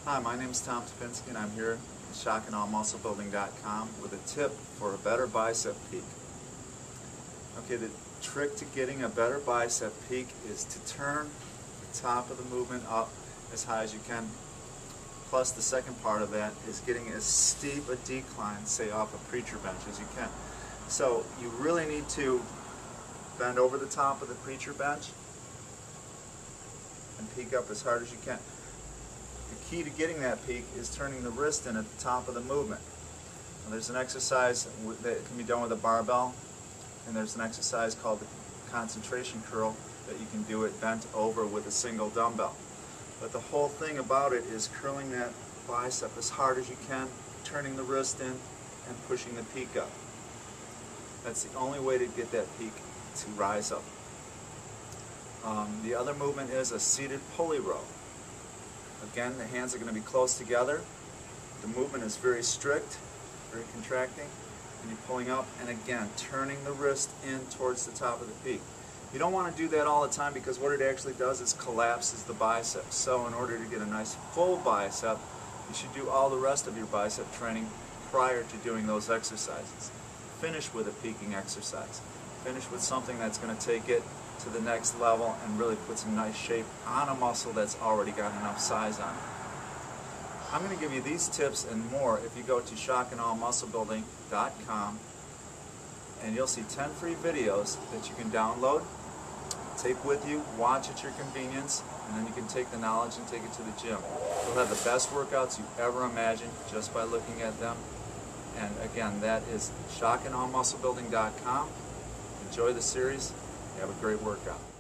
Hi, my name is Tom Topinski and I'm here at shockandallmusclebuilding.com with a tip for a better bicep peak. Okay, the trick to getting a better bicep peak is to turn the top of the movement up as high as you can. Plus the second part of that is getting as steep a decline, say off a preacher bench, as you can. So you really need to bend over the top of the preacher bench and peak up as hard as you can. The key to getting that peak is turning the wrist in at the top of the movement. Now, there's an exercise that can be done with a barbell, and there's an exercise called the concentration curl that you can do it bent over with a single dumbbell. But the whole thing about it is curling that bicep as hard as you can, turning the wrist in, and pushing the peak up. That's the only way to get that peak to rise up. The other movement is a seated pulley row. Again, the hands are going to be close together. The movement is very strict, very contracting, and you're pulling up, and again, turning the wrist in towards the top of the peak. You don't want to do that all the time because what it actually does is collapses the bicep. So in order to get a nice full bicep, you should do all the rest of your bicep training prior to doing those exercises. Finish with a peaking exercise. Finish with something that's going to take it to the next level and really put some nice shape on a muscle that's already got enough size on it. I'm going to give you these tips and more if you go to shockandallmusclebuilding.com, and you'll see 10 free videos that you can download, take with you, watch at your convenience, and then you can take the knowledge and take it to the gym. You'll have the best workouts you ever imagined just by looking at them. And again, that is shockandallmusclebuilding.com. Enjoy the series. Have a great workout.